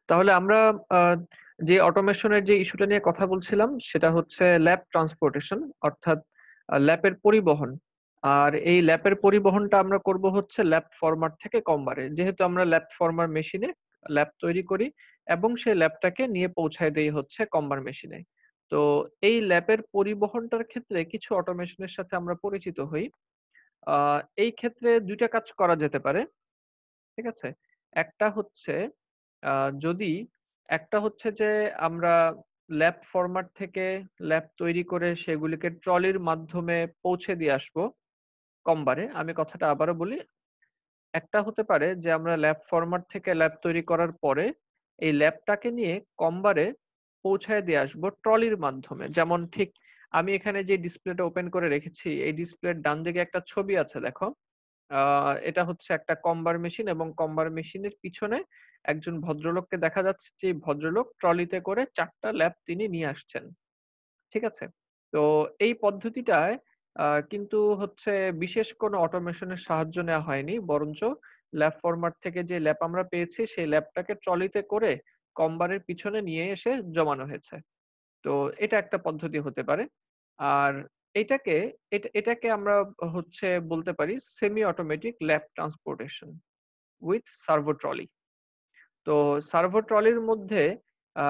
তাহলে আমরা আ যে অটোমেশনের যে ইস্যুটা নিয়ে কথা বলছিলাম সেটা হচ্ছে ল্যাব ট্রান্সপোর্টেশন অর্থাৎ ল্যাপের পরিবহন। আর এই ল্যাপের পরিবহনটা আমরা করব হচ্ছে ল্যাব ফরমাট থেকে কমবারে। যেহেতু আমরা ল্যাব ফরমার মেশিনে ল্যাব তৈরি করি এবং সেই ল্যাবটাকে নিয়ে পৌঁছায় দেই হচ্ছে কম্বার মেশিনে। তো এই ল্যাপের পরিবহনটার ক্ষেত্রে কিছু অটোমেশনের সাথে আমরা পরিচিত হই। আ এই ক্ষেত্রে ২ টা কাজ করা যেতে পারে। ঠিক আছে? একটা হচ্ছে আ যদি একটা হচ্ছে যে আমরা ল্যাব ফরম্যাট থেকে ল্যাব তৈরি করে সেগুলিকে ট্রলির মাধ্যমে পৌঁছে দিয়ে আসবো কমবারে। আমি কথাটা আবারও বলি। একটা হতে পারে যে আমরা ল্যাব ফরম্যাট থেকে ল্যাব তৈরি করার পরে এই ল্যাবটাকে নিয়ে কমবারে পৌঁছায় দিয়ে আসবো ট্রলির মাধ্যমে। যেমন ঠিক আমি এখানে যে ডিসপ্লেটা ওপেন করে রেখেছি, এই ডিসপ্লের ডান দিকে একটা ছবি আছে দেখো। আ এটা হচ্ছে একটা কম্বার মেশিন এবং কম্বার মেশিনের পিছনে একজন ভদ্রলোককে দেখা যাচ্ছে যে, এই ভদ্রলোক ট্রলিতে করে ৪ টা ল্যাব তিনি নিয়ে আসছেন। ঠিক আছে? তো এই পদ্ধতিটায় কিন্তু হচ্ছে বিশেষ কোনো অটোমেশন এর সাহায্য নেওয়া হয়নি। বরঞ্চ ল্যাব ফরম্যাট থেকে যে ল্যাব আমরা পেয়েছি, সেই ল্যাবটাকে ট্রলিতে করে কম্বারের পিছনে নিয়ে এসে জমানো হয়েছে। তো এটা একটা পদ্ধতি হতে পারে। আর এটাকে এটাকে আমরা হচ্ছে বলতে পারি semi automatic lap transportation with servo trolley. তো সার্ভো ট্রলির মধ্যে আ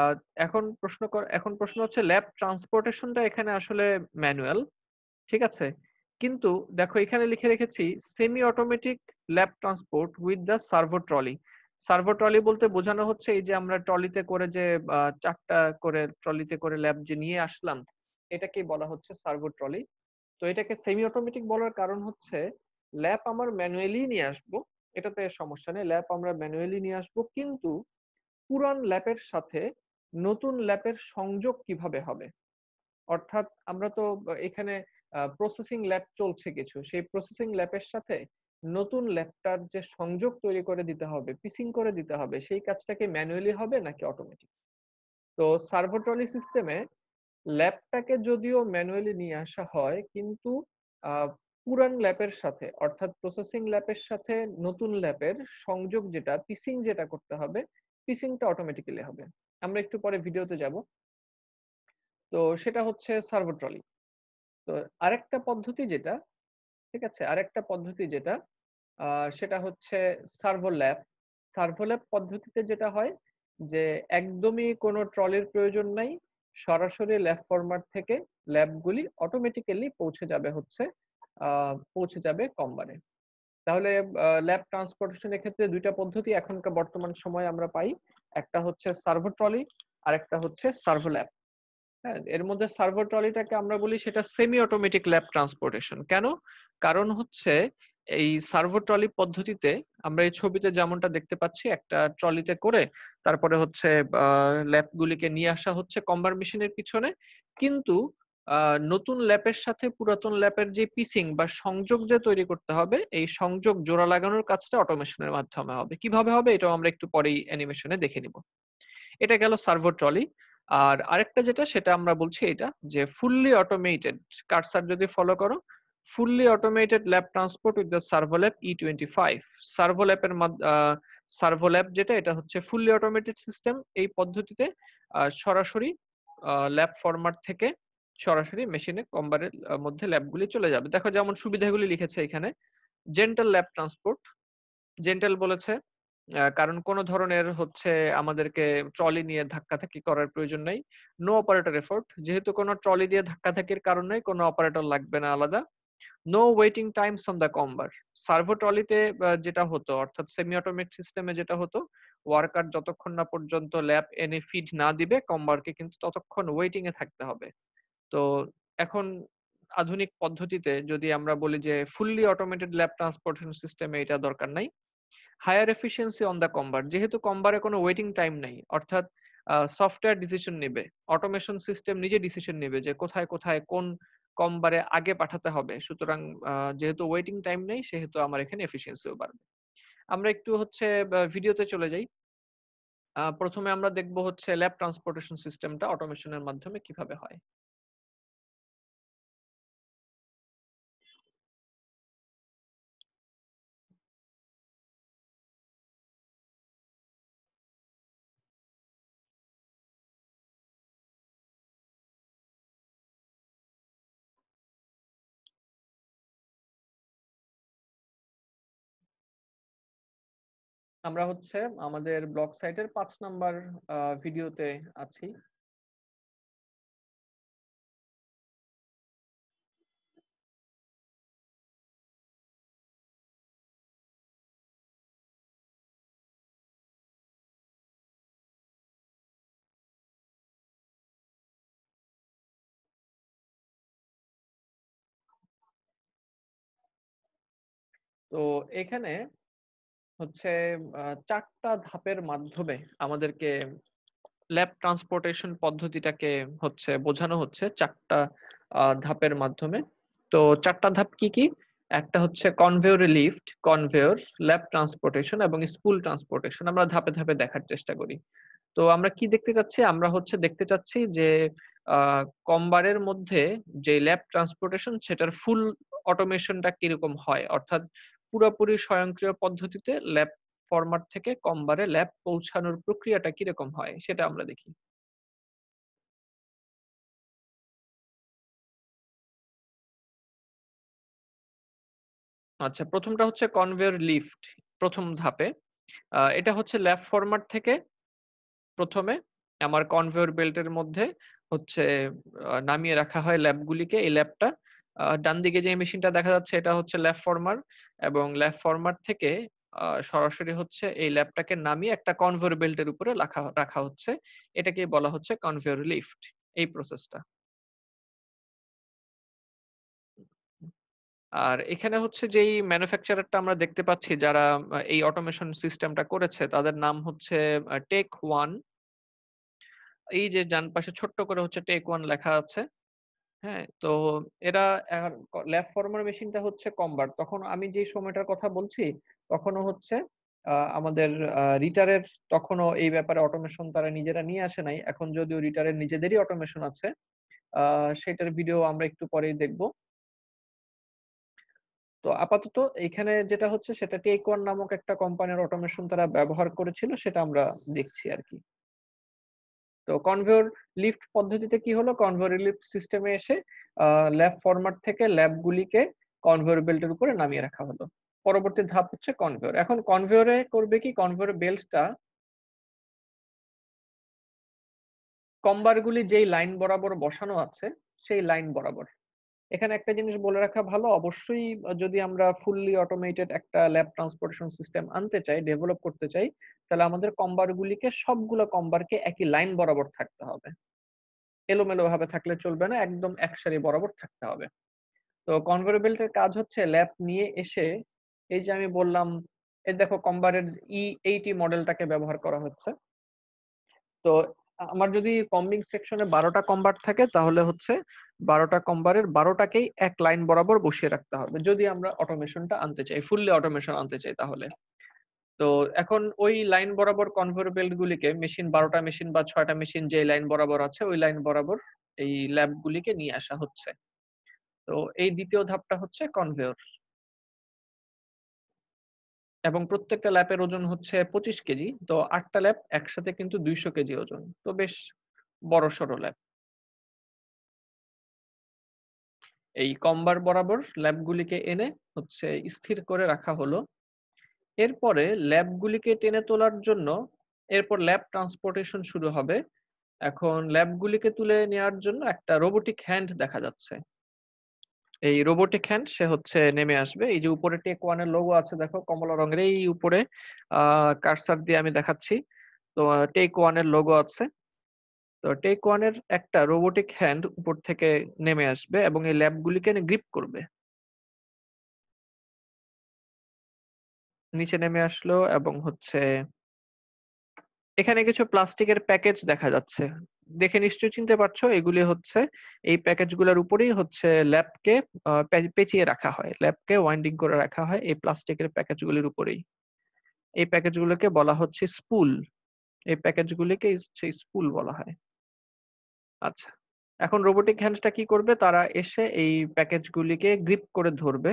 এখন প্রশ্ন হচ্ছে ল্যাব ট্রান্সপোর্টেশনটা এখানে আসলে ম্যানুয়াল। ঠিক আছে? কিন্তু দেখো এখানে লিখে রেখেছি semi automatic lap transport with the servo trolley. Servo trolley বলতে বোঝানো হচ্ছে এই যে আমরা ট্রলিতে করে যে ৪ টা করে ট্রলিতে করে ল্যাব যে নিয়ে আসলাম, এটাকেই বলা হচ্ছে সার্ভো ট্রলি। তো এটাকে সেমি অটোমেটিক বলার কারণ হচ্ছে ল্যাব আমার ম্যানুয়ালি নিয়ে আসবো। এটাতে সমস্যা নেই। ল্যাব আমরা ম্যানুয়ালি নিয়ে আসবো। কিন্তু পুরান ল্যাপের সাথে নতুন ল্যাপের সংযোগ কিভাবে হবে? অর্থাৎ আমরা তো এখানে প্রসেসিং ল্যাব চলছে কিছু। সেই প্রসেসিং ল্যাপের সাথে নতুন ল্যাপটার যে সংযোগ তৈরি করে দিতে হবে, পিসিং করে দিতে হবে, সেই কাজটা কি ম্যানুয়ালি হবে নাকি অটোমেটিক? তো সার্ভো ট্রলি সিস্টেমে ল্যাপটাকে যদিও ম্যানুয়ালি নিয়ে আসা হয়, কিন্তু আ পুরান ল্যাপের সাথে অর্থাৎ প্রসেসিং ল্যাপের সাথে নতুন ল্যাপের সংযোগ যেটা, পিসিং যেটা করতে হবে, পিসিংটা অটোমেটিক্যালি হবে। আমরা একটু পরে ভিডিওতে যাব। তো সেটা হচ্ছে সার্ভো ট্রলি। তো আরেকটা পদ্ধতি যেটা, ঠিক আছে? আরেকটা পদ্ধতি যেটা আ সেটা হচ্ছে সার্ভো ল্যাব। সার্ভো ল্যাব পদ্ধতিতে যেটা হয় যে একদমই কোনো ট্রলির প্রয়োজন নাই। সরাসরি ল্যাব ফরম্যাট থেকে ল্যাবগুলি অটোমেটিক্যালি আ পৌঁছে যাবে কম্বারে। তাহলে ল্যাব ট্রান্সপোর্টেশন এর ক্ষেত্রে ২ টা পদ্ধতি এখনকার বর্তমান সময়ে আমরা পাই। একটা হচ্ছে সার্ভো ট্রলি, আরেকটা হচ্ছে সার্ভো ল্যাব। হ্যাঁ? এর মধ্যে সার্ভো ট্রলিটাকে আমরা বলি সেটা সেমি অটোমেটিক ল্যাব ট্রান্সপোর্টেশন। কেন? কারণ হচ্ছে এই সার্ভো ট্রলি পদ্ধতিতে আমরা এই ছবিতে যেমনটা দেখতে পাচ্ছি একটা ট্রলিতে করে তারপরে হচ্ছে আ ল্যাবগুলিকে নিয়ে আসা হচ্ছে কম্বার মেশিনের পিছনে। কিন্তু আ নতুন ল্যাপের সাথে পুরাতন ল্যাপের যে পিসিং বা সংযোগ যে তৈরি করতে হবে, এই সংযোগ জোড়া লাগানোর কাজটা অটোমেশনের মাধ্যমে হবে। কিভাবে হবে এটাও আমরা একটু পরেই অ্যানিমেশনে দেখে নিব। এটা গেল সার্ভো ট্রলি। আর আরেকটা যেটা সেটা আমরা বলছি এটা যে ফুললি অটোমেটেড কার্সর যদি ফলো করো, fully automated lap transport with the servo lap E25 servo ল্যাবের সার্ভো ল্যাব যেটা এটা হচ্ছে ফুললি অটোমেটেড সিস্টেম। এই পদ্ধতিতে সরাসরি ল্যাব ফরম্যাট থেকে সরাসরি মেশিনে কম্বারের মধ্যে ল্যাবগুলি চলে যাবে। দেখো যেমন সুবিধাগুলি লিখেছে এখানে। জেন্টাল ল্যাব ট্রান্সপোর্ট জেন্টাল বলেছে। কারণ কোন ধরনের হচ্ছে আমাদেরকে ট্রলি নিয়ে ধাক্কাধাক্কি করার প্রয়োজন নেই। নো অপারেটর এফোর্ট যেহেতু কোন ট্রলি দিয়ে ধাক্কাধাক্কির কারণ নেই, কোন অপারেটর লাগবে না আলাদা। No waiting times on the comber. Servo ট্রলিতে যেটা হতো অর্থাৎ সেমি অটোমেট সিস্টেমে যেটা হতো, ওয়ার্কার যতক্ষণ না পর্যন্ত ল্যাব এনে ফিড না দিবে কম্বারকে কিন্তু ততক্ষণ ওয়েটিং এ থাকতে হবে। তো এখন আধুনিক পদ্ধতিতে যদি আমরা বলি যে ফুললি অটোমেটেড ল্যাব ট্রান্সপোর্টেশন সিস্টেমে এটা দরকার নাই। Higher efficiency on the comber যেহেতু কম্বারে কোনো ওয়েটিং টাইম নাই। অর্থাৎ সফটওয়্যার ডিসিশন নিবে। অটোমেশন সিস্টেম নিজে ডিসিশন নিবে যে কোথায় কোন কম্বারে আগে পাঠাতে হবে। সুতরাং যেহেতু ওয়েটিং টাইম নেই সেহেতু আমার এখানে এফিসিয়েন্সিও বাড়বে। আমরা একটু হচ্ছে ভিডিওতে চলে যাই। ১ম এ আমরা দেখব হচ্ছে ল্যাব ট্রান্সপোর্টেশন সিস্টেমটা অটোমেশনের মাধ্যমে কিভাবে হয়। আমরা হচ্ছে আমাদের ব্লগ সাইটের ৫ নাম্বার ভিডিওতে আছি। তো এখানে হচ্ছে ৪ টা ধাপের মাধ্যমে আমাদেরকে ল্যাব ট্রান্সপোর্টেশন পদ্ধতিটাকে হচ্ছে বোঝানো হচ্ছে ৪ টা ধাপের মাধ্যমে। তো ৪ টা ধাপ কি, কি? একটা হচ্ছে conveyor lift, conveyor, lap transportation এবং স্পুল ট্রান্সপোর্টেশন। আমরা ধাপে, ধাপে দেখার চেষ্টা করি। তো আমরা কি দেখতে চাচ্ছি? আমরা হচ্ছে দেখতে চাচ্ছি যে আ কমবারের মধ্যে যে ল্যাব ট্রান্সপোর্টেশন সেটার ফুল অটোমেশনটা কিরকম হয়? অর্থাৎ পুরাপুরি স্বয়ংক্রিয় পদ্ধতিতে ল্যাব ফরম্যাট থেকে কমবারে ল্যাব পৌঁছানোর প্রক্রিয়াটা কিরকম হয়? সেটা আমরা দেখি। আচ্ছা, ১ম টা হচ্ছে কনভেয়র লিফট ১ম ধাপে। এটা হচ্ছে ল্যাব ফরম্যাট থেকে ১ম এ আমার কনভেয়র বেল্টের মধ্যে হচ্ছে নামিয়ে রাখা হয় ল্যাবগুলিকে। এই ল্যাবটা ডানদিকে যে মেশিনটা দেখা যাচ্ছে এটা হচ্ছে ল্যাব ফরমার এবং ল্যাব ফরমার থেকে সরাসরি হচ্ছে এই ল্যাবটাকে নামিয়ে একটা কনভেয়র বেল্টের উপরে রাখা রাখা হচ্ছে। এটাকেই বলা হচ্ছে কনভেয়র লিফট, এই প্রসেসটা। আর এখানে হচ্ছে যেই ম্যানুফ্যাকচারারটা আমরা দেখতে পাচ্ছি যারা এই অটোমেশন সিস্টেমটা করেছে তাদের নাম হচ্ছে টেক ওয়ান। এই যে ডান পাশে ছোট্ট করে হচ্ছে টেক ওয়ান লেখা আছে। হ্যাঁ? তো এরা এখন ল্যাব ফরমার মেশিনটা হচ্ছে কমবার। তখন আমি যেই সময়টার কথা বলছি, তখনও হচ্ছে আমাদের রিটারের তখনও এই ব্যাপারে অটোমেশন তারা নিজেরা নিয়ে আসে নাই। এখন যদিও রিটারের নিজেদেরই অটোমেশন আছে। আ সেটার ভিডিও আমরা একটু পরেই দেখব। তো আপাতত এইখানে যেটা হচ্ছে সেটা টেক ওয়ান নামক একটা কোম্পানির অটোমেশন তারা ব্যবহার করেছিল সেটা আমরা দেখছি আরকি। তো কনভেয়র লিফট পদ্ধতিতে কি হলো? কনভেয়র লিফট সিস্টেমে এসে আ ল্যাব ফরম্যাট থেকে ল্যাবগুলিকে কনভেয়র বেল্টের উপরে নামিয়ে রাখা হলো। পরবর্তী ধাপ হচ্ছে কনভেয়র। এখন কনভেয়রে করবে কি? কনভেয়র বেল্টটা কম্বারগুলি যেই লাইন বরাবর বসানো আছে, সেই লাইন বরাবর। এখানে একটা জিনিস বলে রাখা ভালো, অবশ্যই যদি আমরা ফুললি অটোমেটেড একটা ল্যাব ট্রান্সপোর্টেশন সিস্টেম আনতে চাই, ডেভেলপ করতে চাই, তাহলে আমাদের কম্বারগুলিকে সবগুলা কম্বারকে একই লাইন বরাবর থাকতে হবে। এলোমেলোভাবে থাকলে চলবে না, একদম এক সারি বরাবর থাকতে হবে। তো কনভেয়র বেল্টের কাজ হচ্ছে ল্যাব নিয়ে এসে এই যে আমি বললাম, এই দেখো কম্বারের E80 মডেলটাকে ব্যবহার করা হচ্ছে। তো আমার যদি কম্বিং সেকশনে ১২ টা কম্বার থাকে তাহলে হচ্ছে ১২ টা কম্বারের ১২ টাকেই এক লাইন বরাবর বসিয়ে রাখতে হবে। যদি আমরা অটোমেশনটা আনতে চাই, ফুললি অটোমেশন আনতে চাই তাহলে। তো এখন ওই লাইন বরাবর কনভেয়র বেল্ট গুলিকে মেশিন ১২ টা মেশিন বা ৬ টা মেশিন যে লাইন বরাবর আছে ওই লাইন বরাবর এই ল্যাব গুলিকে নিয়ে আসা হচ্ছে। তো এই ২য় ধাপটা হচ্ছে কনভেয়র এবং প্রত্যেকটা ল্যাপের ওজন হচ্ছে ২৫ কেজি। তো ৮ টা ল্যাপ একসাথে কিন্তু ২০০ কেজি ওজন। তো বেশ বড়সড় ল্যাপ। এই কমবার বরাবর ল্যাবগুলিকে এনে হচ্ছে স্থির করে রাখা হলো। এরপরে ল্যাবগুলিকে টেনে তোলার জন্য এরপর ল্যাব ট্রান্সপোর্টেশন শুরু হবে। এখন ল্যাবগুলিকে তুলে নেয়ার জন্য একটা রোবোটিক হ্যান্ড দেখা যাচ্ছে। এই রোবোটিক হ্যান্ড সে হচ্ছে নেমে আসবে। এই যে উপরে টেক ওয়ান এর লোগো আছে দেখো কমলা রঙের এই উপরে আ কার্সর দিয়ে আমি দেখাচ্ছি। তো টেক ওয়ান এর লোগো আছে। তো টেক ওয়ান এর একটা রোবোটিক হ্যান্ড উপর থেকে নেমে আসবে এবং এই ল্যাবগুলিকে গ্রিপ করবে। নিচে নেমে আসলো এবং হচ্ছে এখানে কিছু প্লাস্টিকের প্যাকেজ দেখা যাচ্ছে। দেখে নিশ্চয়ই চিনতে পারছো এগুলি হচ্ছে এই প্যাকেজগুলোর উপরেই হচ্ছে ল্যাবকে পেঁচিয়ে রাখা হয়। ল্যাবকে ওয়াইন্ডিং করে রাখা হয় এই প্লাস্টিকের প্যাকেজগুলির উপরেই। এই প্যাকেজগুলোকে বলা হচ্ছে স্পুল। এই প্যাকেজগুলিকে হচ্ছে স্পুল বলা হয়। আচ্ছা। এখন রোবোটিক হ্যান্ডসটা কি করবে? তারা এসে এই প্যাকেজগুলিকে গ্রিপ করে ধরবে।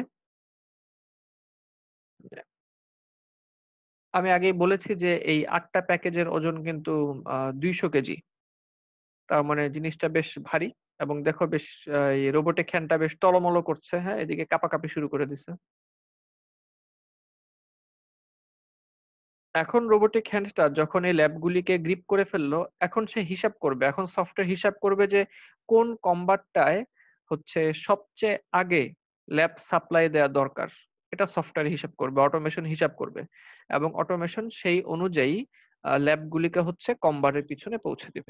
আমি আগেই বলেছি যে এই ৮ টা প্যাকেজের ওজন কিন্তু ২০০ কেজি। তার মানে জিনিসটা বেশ ভারী এবং দেখো বেশ এই রোবটিক হ্যান্ডটা বেশ টলমল করছে, হ্যাঁ? এদিকে কাঁপাকাঁপি শুরু করে দিছে। এখন রোবোটিক হ্যান্ডটা যখন এই ল্যাবগুলিকে গ্রিপ করে ফেললো, এখন সে হিসাব করবে। এখন সফটওয়্যার হিসাব করবে যে কোন কম্বারটায় হচ্ছে সবচেয়ে আগে ল্যাব সাপ্লাই দেয়া দরকার। এটা সফটওয়্যার হিসাব করবে, অটোমেশন হিসাব করবে। এবং অটোমেশন সেই অনুযায়ী ল্যাবগুলিকে হচ্ছে কম্বারের পিছনে পৌঁছে দিবে।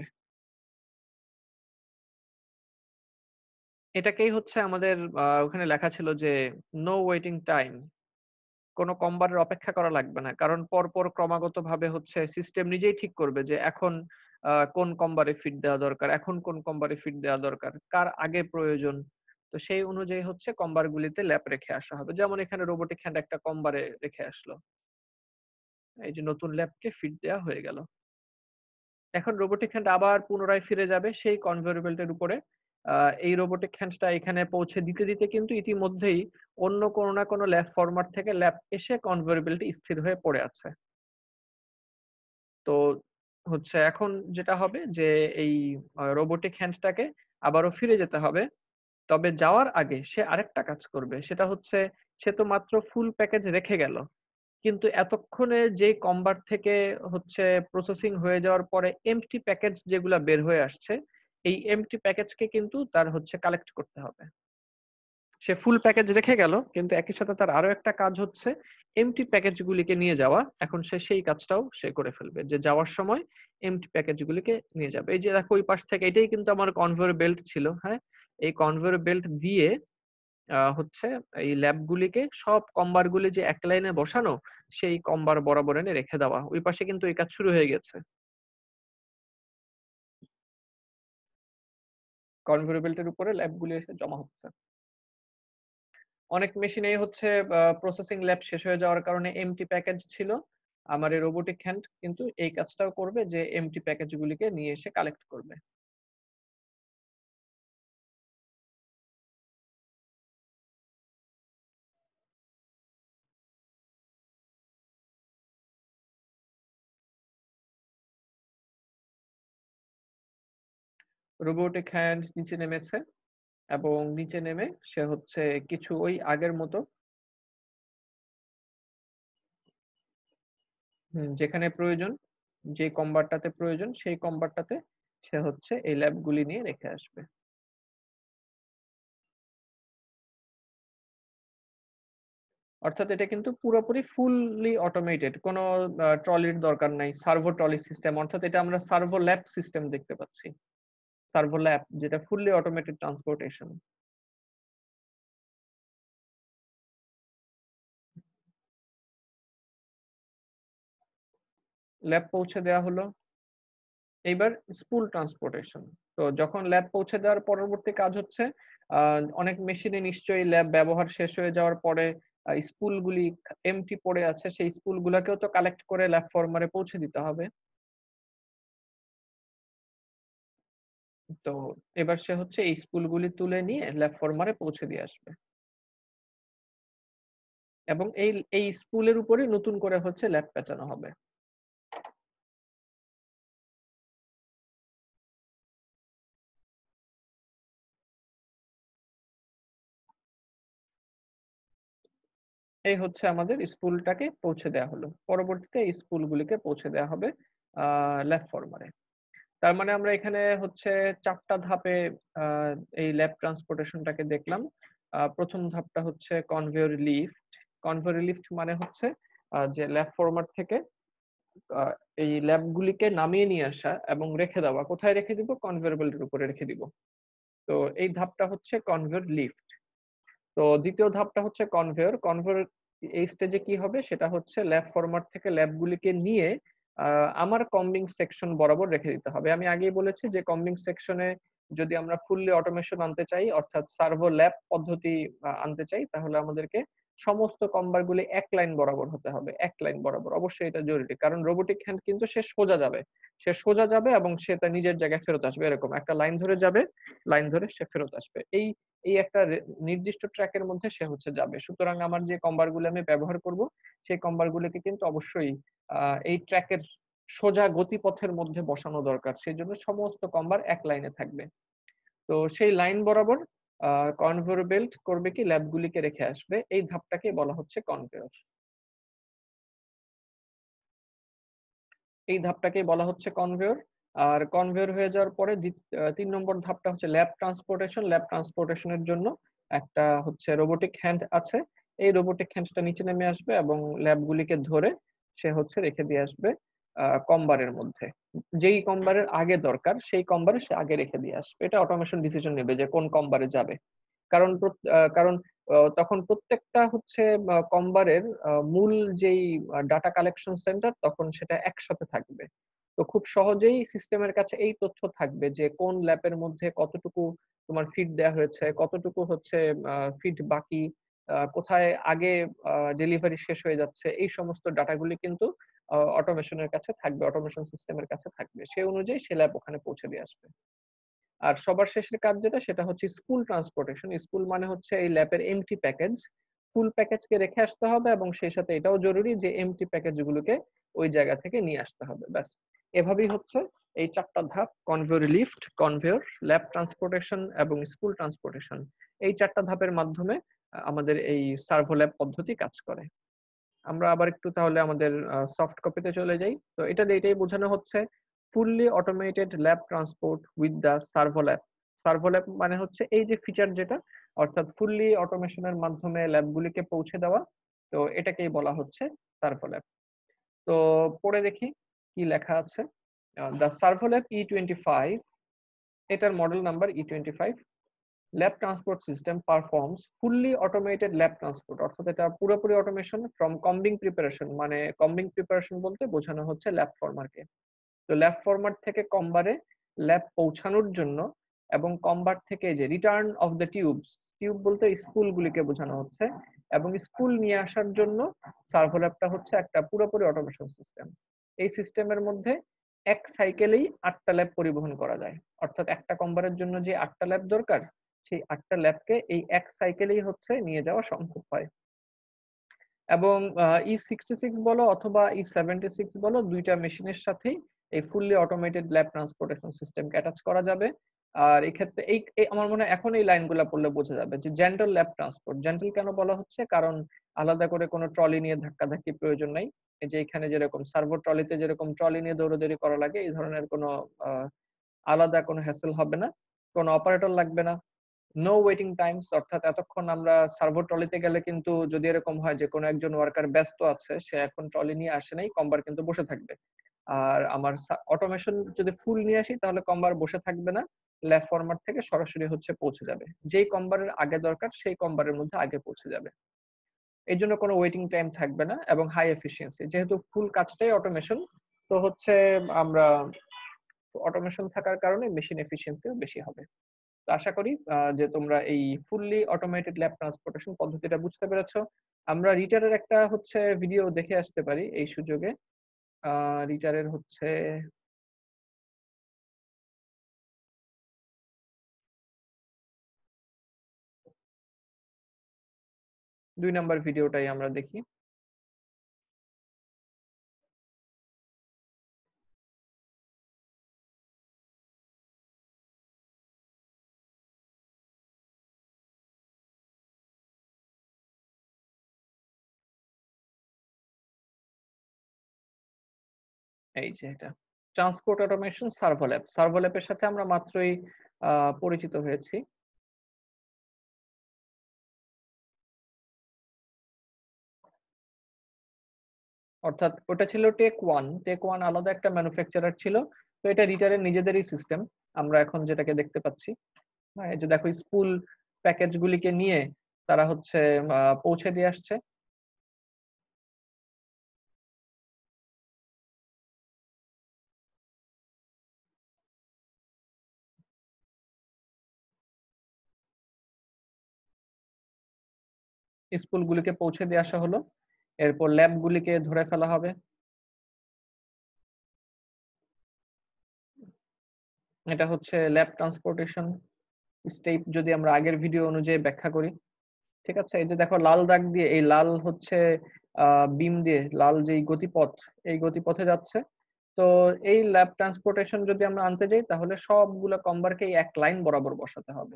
এটাকেই হচ্ছে আমাদের ওখানে লেখা ছিল যে নো ওয়েটিং টাইম। কোন কম্বারের অপেক্ষা করা লাগবে না। কারণ পরপর ক্রমাগতভাবে হচ্ছে সিস্টেম নিজেই ঠিক করবে যে এখন কোন কম্বারে ফিড দেওয়া দরকার, এখন কোন কম্বারে ফিড দেওয়া দরকার, কার আগে প্রয়োজন। তো সেই অনুযায়ী হচ্ছে কম্বারগুলিতে ল্যাপ রেখে আসা হবে। যেমন এখানে রোবোটিক হ্যান্ড একটা কম্বারে রেখে আসলো। এই যে নতুন ল্যাপকে ফিড দেওয়া হয়ে গেল। এখন রোবোটিক হ্যান্ড আবার পুনরায় ফিরে যাবে সেই কনভেয়র বেল্টের উপরে। এই রোবোটিক হ্যান্ডটা এখানে পৌঁছে দিতে, দিতে কিন্তু ইতিমধ্যেই অন্য কোনো না কোনো ল্যাব ফরম্যাট থেকে ল্যাব এসে কনভেয়র বেল্টে স্থির হয়ে পড়ে আছে। তো হচ্ছে এখন যেটা হবে যে এই রোবোটিক হ্যান্ডটাকে আবারও ফিরে যেতে হবে। তবে যাওয়ার আগে সে আরেকটা কাজ করবে। সেটা হচ্ছে সে তো মাত্র ফুল প্যাকেজ রেখে গেল। কিন্তু এতক্ষণে যেই কম্বার থেকে হচ্ছে প্রসেসিং হয়ে যাওয়ার পরে এম্পটি প্যাকেজ যেগুলা বের হয়ে আসছে, এই এম্পটি প্যাকেজকে কিন্তু তার হচ্ছে কালেক্ট করতে হবে। সে ফুল প্যাকেজ রেখে গেল, কিন্তু একই সাথে তার আরো একটা কাজ হচ্ছে এম্পটি প্যাকেজগুলিকে নিয়ে যাওয়া। এখন সে সেই কাজটাও সে করে ফেলবে। যে যাওয়ার সময় এম্পটি প্যাকেজগুলিকে নিয়ে যাবে। এই যে দেখো ওই পাশ থেকে এটাই কিন্তু আমার কনভেয়র বেল্ট ছিল, হ্যাঁ? এই কনভেয়র বেল্ট দিয়ে হচ্ছে এই ল্যাবগুলিকে সব কম্বারগুলি যে এক লাইনে বসানো, সেই কম্বার বরাবর এনে রেখে দেওয়া। ওই পাশে কিন্তু এই কাজ শুরু হয়ে গেছে। কনভেয়র বেল্টের উপরে ল্যাবগুলি এসে জমা হচ্ছে। অনেক মেশিনেই হচ্ছে প্রসেসিং ল্যাব শেষ হয়ে যাওয়ার কারণে এমটি প্যাকেজ ছিল। আমার এই রোবোটিক হ্যান্ড কিন্তু এই কাজটাও করবে যে এমটি প্যাকেজগুলিকে নিয়ে এসে কালেক্ট করবে। রোবোটিক হ্যান্ড নিচে নেমেছে এবং নিচে নেমে সে হচ্ছে কিছু ওই আগের মতো যেখানে প্রয়োজন, যে কম্বারটাতে প্রয়োজন সেই কম্বারটাতে সে হচ্ছে এই ল্যাবগুলি নিয়ে রেখে আসবে। অর্থাৎ এটা কিন্তু পুরোপুরি ফুললি অটোমেটেড। কোনো ট্রলির দরকার নাই। সার্ভো ট্রলি সিস্টেম, অর্থাৎ এটা আমরা সার্ভো ল্যাব সিস্টেম দেখতে পাচ্ছি। সার্ভো ল্যাব যেটা ফুললি অটোমেটেড ট্রান্সপোর্টেশন। ল্যাব পৌঁছে দেওয়া হলো। এইবার স্পুল ট্রান্সপোর্টেশন। তো যখন ল্যাব পৌঁছে দেওয়ার পরবর্তী কাজ হচ্ছে অনেক মেশিনে নিশ্চয়ই ল্যাব ব্যবহার শেষ হয়ে যাওয়ার পরে স্পুলগুলি এমটি পড়ে আছে, সেই স্পুলগুলাকেও তো কালেক্ট করে ল্যাব ফরমারে পৌঁছে দিতে হবে। তো এবার সে হচ্ছে এই স্পুলগুলি তুলে নিয়ে ল্যাব ফরমারে পৌঁছে দিয়ে আসবে। এবং এই স্পুলের উপরে নতুন করে হচ্ছে ল্যাব পেঁচানো হবে। এই হচ্ছে আমাদের স্পুলটাকে পৌঁছে দেওয়া হলো। পরবর্তীতে এই স্পুলগুলিকে পৌঁছে দেওয়া হবে ল্যাব ফরমারে। তার মানে আমরা এখানে হচ্ছে ৪ টা ধাপে আ এই ল্যাব ট্রান্সপোর্টেশনটাকে দেখলাম। প্রথম ধাপটা হচ্ছে কনভেয়র লিফট। কনভেয়র লিফট মানে হচ্ছে যে ল্যাব ফরম্যাট থেকে আ এই ল্যাবগুলিকে নামিয়ে নিয়ে আসা এবং রেখে দেওয়া। কোথায় রেখে দিব? কনভেয়র বেল্টের উপরে রেখে দিব। তো এই ধাপটা হচ্ছে কনভেয়র লিফট। তো দ্বিতীয় ধাপটা হচ্ছে কনভেয়র। কনভেয়র এই স্টেজে কি হবে? সেটা হচ্ছে ল্যাব ফরম্যাট থেকে ল্যাবগুলিকে নিয়ে আ আমার কম্বিং সেকশন বরাবর রেখে দিতে হবে। আমি আগেই বলেছি যে কম্বিং সেকশনে যদি আমরা ফুললি অটোমেশন আনতে চাই, অর্থাৎ সার্ভো ল্যাব পদ্ধতি আনতে চাই, তাহলে আমাদেরকে সমস্ত কম্বার গুলি এক লাইন বরাবর হতে হবে। এক লাইন বরাবর। অবশ্যই এটা জরুরি। কারণ রোবোটিক হ্যান্ড কিন্তু সে সোজা যাবে। সে সোজা যাবে এবং সে তার নিজের জায়গায় ফেরত আসবে এরকম। একটা লাইন ধরে যাবে, লাইন ধরে সে ফেরত আসবে। এই একটা নির্দিষ্ট ট্র্যাকের মধ্যে সে হচ্ছে যাবে। সুতরাং আমার যে কম্বার গুলো আমি ব্যবহার করব, সেই কম্বার গুলোকে কিন্তু অবশ্যই এই ট্র্যাকের সোজা গতিপথের মধ্যে বসানো দরকার। সেজন্য সমস্ত কম্বার এক লাইনে থাকবে। তো সেই লাইন বরাবর কনভেয়র বেল্ট করবে কি ল্যাবগুলিকে রেখে আসবে। এই ধাপটাকে বলা হচ্ছে কনভেয়র। এই ধাপটাকেই বলা হচ্ছে কনভেয়র। আর কনভেয়র হয়ে যাওয়ার পরে ৩ নম্বর ধাপটা হচ্ছে ল্যাব ট্রান্সপোর্টেশন। ল্যাব ট্রান্সপোর্টেশনের জন্য একটা হচ্ছে রোবোটিক হ্যান্ড আছে। এই রোবোটিক হ্যান্ডটা নিচে নেমে আসবে এবং ল্যাবগুলিকে ধরে সে হচ্ছে রেখে দিয়ে আসবে কম্বারের মধ্যে। যেই কম্বারের আগে দরকার সেই কম্বারে সে আগে রেখে দিয়ে আসবে। এটা অটোমেশন ডিসিশন নেবে যে কোন কম্বারে যাবে। কারণ কারণ তখন প্রত্যেকটা হচ্ছে কম্বারের মূল যেই ডাটা কালেকশন সেন্টার তখন সেটা একসাথে থাকবে। তো খুব সহজেই সিস্টেমের কাছে এই তথ্য থাকবে যে কোন ল্যাপের মধ্যে কতটুকু তোমার ফিড দেওয়া হয়েছে, কতটুকু হচ্ছে ফিড বাকি, কোথায় আগে ডেলিভারি শেষ হয়ে যাচ্ছে, এই সমস্ত ডাটাগুলি কিন্তু অটোমেশনের কাছে থাকবে, অটোমেশন সিস্টেমের কাছে থাকবে। সেই অনুযায়ী সে ল্যাব ওখানে পৌঁছে দিয়ে আসবে। আর সবার শেষের কাজ যেটা সেটা হচ্ছে স্পুল ট্রান্সপোর্টেশন। স্পুল মানে হচ্ছে এই ল্যাপের এমটি প্যাকেজ, ফুল প্যাকেজকে রেখে আসতে হবে এবং সেই সাথে এটাও জরুরি যে এমটি প্যাকেজ গুলোকে ওই জায়গা থেকে নিয়ে আসতে হবে। ব্যাস, এভাবেই হচ্ছে এই 4টা ধাপ: conveyor lift, conveyor, lap transportation এবং স্পুল ট্রান্সপোর্টেশন। এই 4টা ধাপের মাধ্যমে আমাদের এই সার্ভো ল্যাব পদ্ধতি কাজ করে। আমরা আবার একটু তাহলে আমাদের সফট কপিতে চলে যাই। তো এটাই বোঝানো হচ্ছে fully automated lap transport with the servo lap. Servo lap মানে হচ্ছে এই যে ফিচার যেটা, অর্থাৎ ফুললি অটোমেশনের মাধ্যমে ল্যাবগুলিকে পৌঁছে দেওয়া। তো এটাকেই বলা হচ্ছে সার্ভো ল্যাব। তো পড়ে দেখি কি লেখা আছে। দ্য সার্ভো ল্যাব E25, এটার model number E25। Lap transport system performs fully automated lap transport, অর্থাৎ এটা পুরোপুরি অটোমেশন ফ্রম কম্বিং প্রিপারেশন। মানে কম্বিং প্রিপারেশন বলতে বোঝানো হচ্ছে ল্যাব ফরমারকে। তো ল্যাব ফরমার থেকে কম্বারে ল্যাব পৌঁছানোর জন্য এবং কম্বার থেকে যে return of the tubes, tube বলতে স্পুল গুলিকে বোঝানো হচ্ছে, এবং স্পুল নিয়ে আসার জন্য সার্ভো ল্যাবটা হচ্ছে একটা পুরোপুরি অটোমেশন সিস্টেম। এই সিস্টেমের মধ্যে এক সাইকেলেই 8টা ল্যাব পরিবহন করা যায়। অর্থাৎ একটা কম্বারের জন্য যে 8টা ল্যাব দরকার সেই 8টা ল্যাবকে এই এক সাইকেলেই হচ্ছে নিয়ে যাওয়া সম্ভব হয়। এবং E66 বলো অথবা E76 বলো, দুইটা মেশিনের সাথেই এই ফুললি অটোমেটেড ল্যাব ট্রান্সপোর্টেশন সিস্টেমকে অ্যাটাচ করা যাবে। আর এই ক্ষেত্রে আমার মনে হয় এখন এই লাইনগুলো পড়লে বোঝা যাবে যে জেন্টাল ল্যাব ট্রান্সপোর্ট। জেন্টাল কেন বলা হচ্ছে? কারণ আলাদা করে কোনো ট্রলি নিয়ে ধাক্কাধাক্কি প্রয়োজন নাই। এই যে এখানে যেরকম সার্ভো ট্রলিতে যেরকম ট্রলি নিয়ে দৌড়াদৌড়ি করা লাগে, এই ধরনের কোনো আলাদা কোনো হ্যাসেল হবে না, কোনো অপারেটর লাগবে না। নো ওয়েটিং টাইমস, অর্থাৎ এতক্ষণ আমরা সার্ভো ট্রলিতে গেলে কিন্তু যদি এরকম হয় যে কোনো একজন ওয়ার্কার ব্যস্ত আছে, সে এখন ট্রলি নিয়ে আসে নাই, কম্বার কিন্তু বসে থাকবে। আর আমার অটোমেশন যদি ফুল নিয়ে আসি তাহলে কম্বার বসে থাকবে না, ল্যাব ফরম্যাট থেকে সরাসরি হচ্ছে পৌঁছে যাবে। যেই কম্বারের আগে দরকার সেই কম্বারের মধ্যে আগে পৌঁছে যাবে। এই জন্য কোনো ওয়েটিং টাইম থাকবে না এবং হাই এফিসিয়েন্সি। যেহেতু ফুল কাজটাই অটোমেশন, তো হচ্ছে আমরা অটোমেশন থাকার কারণে মেশিন এফিসিয়েন্সিও বেশি হবে। তো আশা করি যে তোমরা এই ফুললি অটোমেটেড ল্যাব ট্রান্সপোর্টেশন পদ্ধতিটা বুঝতে পেরেছো। আমরা রিটারের একটা হচ্ছে ভিডিও দেখে আসতে পারি এই সুযোগে। রিটারের হচ্ছে 2 নাম্বার ভিডিওটাই আমরা দেখি। এই যে এটা transport automation servo lap. Servo ল্যাবের সাথে আমরা মাত্রই পরিচিত হয়েছি। অর্থাৎ ওটা ছিল টেক ওয়ান আলাদা একটা ম্যানুফ্যাকচারার ছিল। তো এটা রিটারের নিজেদেরই সিস্টেম আমরা এখন যেটাকে দেখতে পাচ্ছি। হ্যাঁ, এই যে দেখো স্পুল প্যাকেজ গুলিকে নিয়ে তারা হচ্ছে পৌঁছে দিয়ে আসছে। স্কুলগুলিকে পৌঁছে দিয়ে আসা হলো, এরপর ল্যাবগুলিকে ধরে ফেলা হবে। এটা হচ্ছে ল্যাব ট্রান্সপোর্টেশন স্টেপ যদি আমরা আগের ভিডিও অনুযায়ী ব্যাখ্যা করি। ঠিক আছে, এই যে দেখো লাল দাগ দিয়ে, এই লাল হচ্ছে বিম দিয়ে লাল যেই গতিপথ, এই গতিপথে যাচ্ছে। তো এই ল্যাব ট্রান্সপোর্টেশন যদি আমরা আনতে যাই তাহলে সবগুলা কম্বারকে এক লাইন বরাবর বসাতে হবে।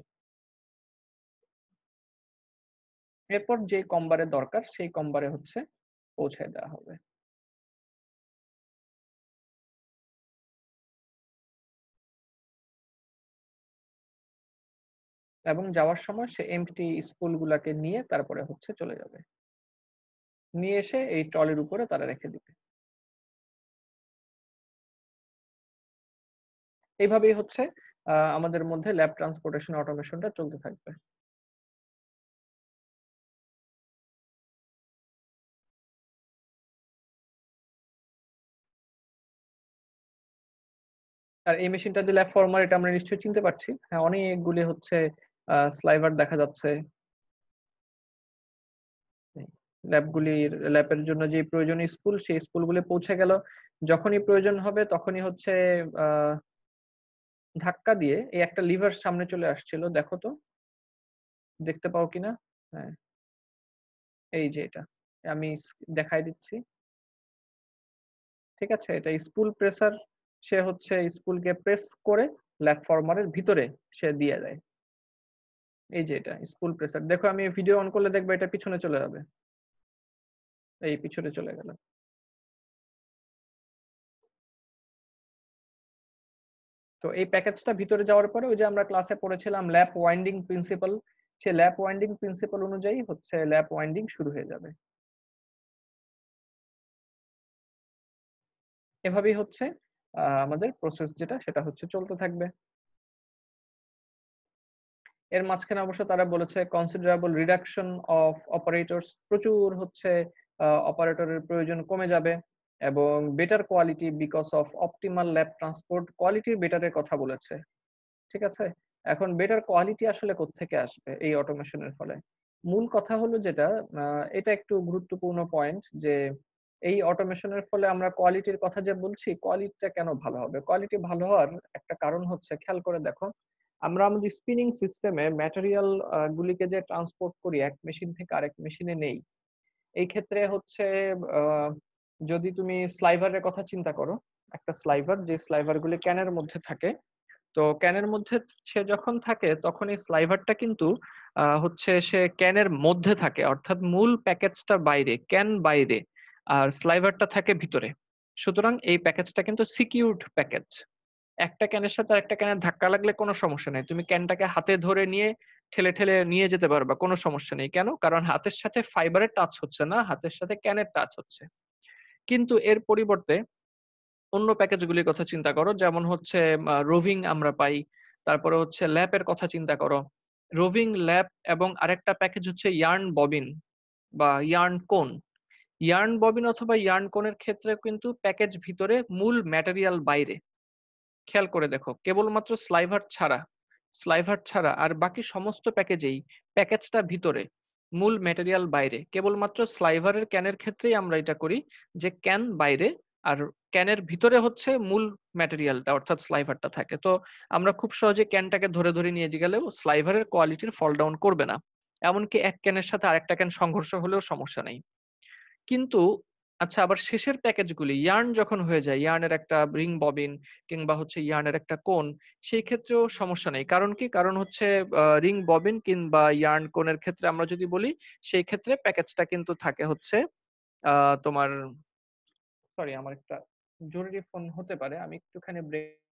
এরপর যে কম্বারে দরকার সেই কম্বারে হচ্ছে পৌঁছে দেওয়া হবে। এবং যাওয়ার সময় সে এম্পটি স্পুল গুলাকে নিয়ে তারপরে হচ্ছে চলে যাবে। নিয়ে এসে এই ট্রলির উপরে তারা রেখে দিবে। এইভাবেই হচ্ছে আমাদের মধ্যে ল্যাব ট্রান্সপোর্টেশন অটোমেশনটা চলতে থাকবে। আর এই মেশিনটা যে ল্যাব ফর্মার এটা আমরা নিশ্চয়ই চিনতে পারছি। হ্যাঁ, অনেকগুলি হচ্ছে স্লাইভার দেখা যাচ্ছে। ল্যাবের জন্য যে প্রয়োজনীয় স্পুল সেই স্পুলগুলো পৌঁছে গেল। যখনই প্রয়োজন হবে তখনই হচ্ছে আহ ধাক্কা দিয়ে এই একটা লিভার সামনে চলে আসছিল, দেখো তো, দেখতে পাও কিনা? হ্যাঁ, এই যে এটা আমি দেখাই দিচ্ছি। ঠিক আছে, এটা স্পুল প্রেসার। সে হচ্ছে স্পুলকে প্রেস করে ল্যাব ফর্মারের ভিতরে সে দিয়ে দেয়। এই যে এটা স্পুল প্রেসার, দেখো আমি ভিডিও অন করলে দেখবে এটা পিছনে চলে যাবে। এই পিছনে চলে গেল। তো এই প্যাকেজটা ভিতরে যাওয়ার পরে ওই যে আমরা ক্লাসে পড়েছিলাম ল্যাপ ওয়াইন্ডিং প্রিন্সিপাল, সে ল্যাপ ওয়াইন্ডিং প্রিন্সিপাল অনুযায়ী হচ্ছে ল্যাপ ওয়াইন্ডিং শুরু হয়ে যাবে। এভাবেই হচ্ছে আমাদের প্রসেস যেটা সেটা হচ্ছে চলতে থাকবে। এর মাঝখানে অবশ্য তারা বলেছে কনসিডারেবল রিডাকশন অফ অপারেটরস, প্রচুর হচ্ছে অপারেটরের প্রয়োজন কমে যাবে এবং better quality because of optimal lap transport, কোয়ালিটির বেটারের কথা বলেছে। ঠিক আছে, এখন বেটার কোয়ালিটি আসলে কোত্থেকে আসবে এই অটোমেশনের ফলে? মূল কথা হলো যেটা, এটা একটু গুরুত্বপূর্ণ পয়েন্ট যে এই অটোমেশনের ফলে আমরা কোয়ালিটির কথা যে বলছি, কোয়ালিটিটা কেন ভালো হবে? কোয়ালিটি ভালো হওয়ার একটা কারণ হচ্ছে, খেয়াল করে দেখো, আমরা আমাদের স্পিনিং সিস্টেমে ম্যাটেরিয়াল গুলিকে যে ট্রান্সপোর্ট করি এক মেশিন থেকে আরেক মেশিনে নেই, এই ক্ষেত্রে হচ্ছে আহ, যদি তুমি স্লাইভারের কথা চিন্তা করো, একটা স্লাইভার, যে স্লাইভার গুলি ক্যানের মধ্যে থাকে, তো ক্যানের মধ্যে সে যখন থাকে তখন এই স্লাইভারটা কিন্তু হচ্ছে সে ক্যানের মধ্যে থাকে, অর্থাৎ মূল প্যাকেজটা বাইরে, ক্যান বাইরে, আর স্লাইভারটা থাকে ভিতরে। সুতরাং এই প্যাকেজটা কিন্তু সিকিউরড প্যাকেজ। একটা ক্যানের সাথে আরেকটা ক্যানের ধাক্কা লাগলে কোনো সমস্যা নেই, তুমি ক্যানটাকে হাতে ধরে নিয়ে ঠেলে ঠেলে নিয়ে যেতে পারবা, কোনো সমস্যা নেই। কেন? কারণ হাতের সাথে ফাইবারের টাচ হচ্ছে না, হাতের সাথে ক্যানের টাচ হচ্ছে। কিন্তু এর পরিবর্তে অন্য প্যাকেজগুলির কথা চিন্তা করো, যেমন হচ্ছে রোভিং আমরা পাই, তারপরে হচ্ছে ল্যাপের কথা চিন্তা করো। রোভিং, ল্যাপ এবং আরেকটা প্যাকেজ হচ্ছে ইয়ার্ন ববিন বা ইয়ার্ন কোন। ইয়ার্ন ববিন অথবা ইয়ার্ন কোনের ক্ষেত্রে কিন্তু প্যাকেজ ভিতরে, মূল ম্যাটেরিয়াল বাইরে। খেয়াল করে দেখো, কেবলমাত্র স্লাইভার ছাড়া আর বাকি সমস্ত প্যাকেজেই প্যাকেজটা ভিতরে, মূল ম্যাটেরিয়াল বাইরে। কেবলমাত্র স্লাইভারের ক্যানের ক্ষেত্রেই আমরা এটা করি যে ক্যান বাইরে আর ক্যানের ভিতরে হচ্ছে মূল ম্যাটেরিয়ালটা অর্থাৎ স্লাইভারটা থাকে। তো আমরা খুব সহজে ক্যানটাকে ধরে ধরে নিয়ে গেলেও স্লাইভারের কোয়ালিটির ফল ডাউন করবে না। এমনকি এক ক্যানের সাথে আরেকটা ক্যান সংঘর্ষ হলেও সমস্যা নেই। কিন্তু আচ্ছা, আবার শেষের প্যাকেজগুলি ইয়ার্ন যখন হয়ে যায়, ইয়ার্নের একটা রিং ববিন কিংবা হচ্ছে ইয়ার্নের একটা কোন, সেই ক্ষেত্রেও সমস্যা নেই। কারণ কি? কারণ হচ্ছে রিং ববিন কিংবা ইয়ার্ন কোনের ক্ষেত্রে আমরা যদি বলি, সেই ক্ষেত্রে প্যাকেজটা কিন্তু থাকে হচ্ছে তোমার, সরি আমার একটা জরুরি ফোন হতে পারে, আমি একটুখানি ব্রেক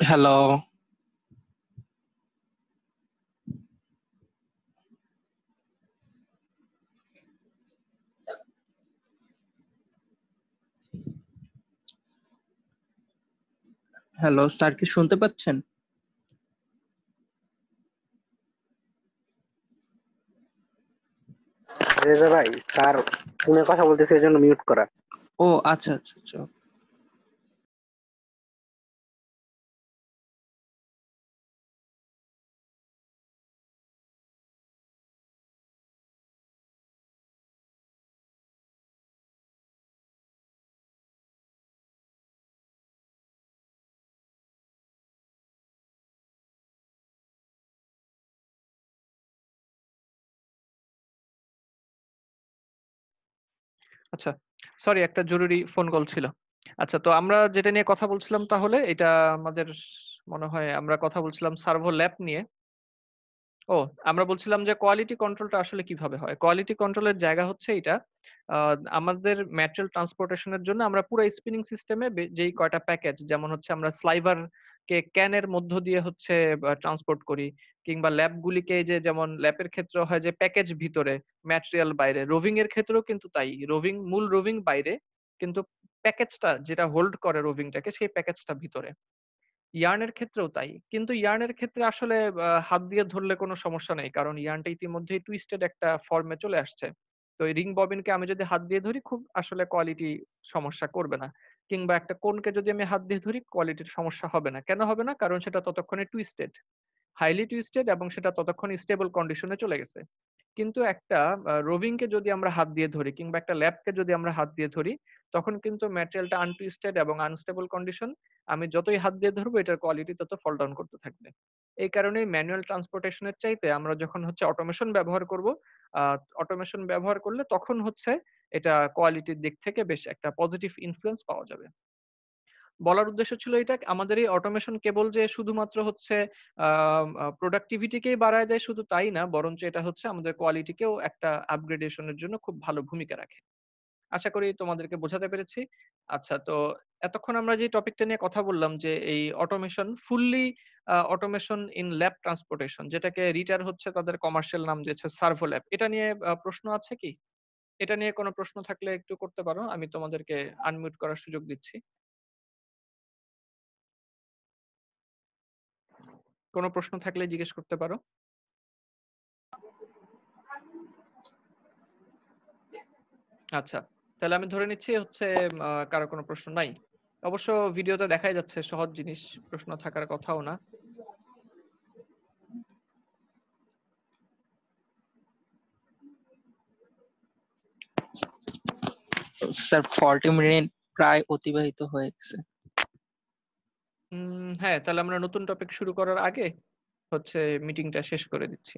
হ্যালো। হ্যালো স্যার, কি শুনতে পাচ্ছেন? রেজা ভাই, স্যার ফোনে কথা বলতেছে, এই জন্য মিউট করা। ও আচ্ছা আচ্ছা আচ্ছা। আচ্ছা, সরি, একটা জরুরি ফোন কল ছিল। আচ্ছা, তো আমরা যেটা নিয়ে কথা বলছিলাম, তাহলে এটা আমাদের মনে হয় আমরা কথা বলছিলাম সার্ভো ল্যাব নিয়ে। ও, আমরা বলছিলাম যে কোয়ালিটি কন্ট্রোলটা আসলে কিভাবে হয়। কোয়ালিটি কন্ট্রোলের জায়গা হচ্ছে এটা, আমাদের ম্যাটেরিয়াল ট্রান্সপোর্টেশনের জন্য আমরা পুরো স্পিনিং সিস্টেমে যেই কয়টা প্যাকেজ, যেমন হচ্ছে আমরা স্লাইভার কে ক্যানের মধ্য দিয়ে হচ্ছে ট্রান্সপোর্ট করি, কিংবা ল্যাবগুলিকে যে যেমন ল্যাবের ক্ষেত্রে হয় যে প্যাকেজ ভিতরে, ম্যাটেরিয়াল বাইরে, রোভিং এর ক্ষেত্রেও কিন্তু তাই। মূল রোভিং বাইরে, কিন্তু প্যাকেজটা যেটা হোল্ড করে রোভিংটাকে, সেই প্যাকেজটা ভিতরে। ইয়ার্নের ক্ষেত্রেও তাই। কিন্তু ইয়ার্নের ক্ষেত্রে আসলে হাত দিয়ে ধরলে কোনো সমস্যা নেই। কারণ ইয়ার্নটা ইতিমধ্যেই টুইস্টেড একটা ফর্মে চলে আসছে। তো এই রিং ববিনকে আমি যদি হাত দিয়ে ধরি, খুব আসলে কোয়ালিটি সমস্যা করবে না। কিংবা একটা কোনকে যদি আমি হাত দিয়ে ধরি, কোয়ালিটির সমস্যা হবে না। কেন হবে না? কারণ সেটা ততক্ষণে টুইস্টেড, হাইলি টুইস্টেড, এবং সেটা ততক্ষণ স্টেবল কন্ডিশনে চলে গেছে। কিন্তু একটা রোভিংকে যদি আমরা হাত দিয়ে ধরি, কিংবা একটা ল্যাবকে যদি আমরা হাত দিয়ে ধরি, তখন কিন্তু ম্যাটেরিয়ালটা আনটুইস্টেড এবং আনস্টেবল কন্ডিশন। আমি যতই হাত দিয়ে ধরবো, এটার কোয়ালিটি তত ফল ডাউন করতে থাকবে। এই কারণেই ম্যানুয়াল ট্রান্সপোর্টেশনের চাইতে আমরা যখন হচ্ছে অটোমেশন ব্যবহার করব, অটোমেশন ব্যবহার করলে তখন হচ্ছে এটা কোয়ালিটির দিক থেকে বেশ একটা পজিটিভ ইনফ্লুয়েন্স পাওয়া যাবে। বলার উদ্দেশ্য ছিল এটা, আমাদের এই অটোমেশন কেবল যে শুধুমাত্র হচ্ছে প্রোডাক্টিভিটিকেই বাড়ায় দেয় শুধু তাই না, বরঞ্চ এটা হচ্ছে আমাদের কোয়ালিটিকেও একটা আপগ্রেডেশনের জন্য খুব ভালো ভূমিকা রাখে। আশা করি তোমাদেরকে বোঝাতে পেরেছি। আচ্ছা, তো এতক্ষণ আমরা যে টপিকটা নিয়ে কথা বললাম, যে এই automation, fully automation in lap transportation, যেটাকে রিটার হচ্ছে তাদের কমার্শিয়াল নাম দিয়েছে সার্ভো ল্যাব। এটা নিয়ে প্রশ্ন আছে কি? এটা নিয়ে কোনো প্রশ্ন থাকলে একটু করতে পারো, আমি তোমাদেরকে আনমিউট করার সুযোগ দিচ্ছি। কোনো প্রশ্ন থাকলে জিজ্ঞেস করতে পারো। আচ্ছা, তাহলে আমি ধরে নিচ্ছি হচ্ছে কারো কোনো প্রশ্ন নাই। অবশ্য ভিডিওতে দেখাই যাচ্ছে সহজ জিনিস, প্রশ্ন থাকার কথাও না। স্যার 40 মিনিট প্রায় অতিবাহিত হয়ে গেছে। হ্যাঁ, তাহলে আমরা নতুন টপিক শুরু করার আগে হচ্ছে মিটিংটা শেষ করে দিচ্ছি।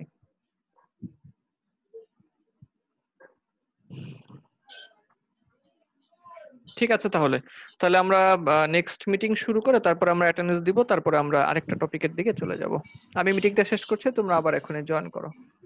ঠিক আছে, তাহলে তাহলে আমরা নেক্সট মিটিং শুরু করে তারপর আমরা অ্যাটেন্ডেন্স দিব, তারপর আমরা আরেকটা টপিকের দিকে চলে যাব। আমি মিটিংটা শেষ করছি, তোমরা আবার এখনই জয়েন করো।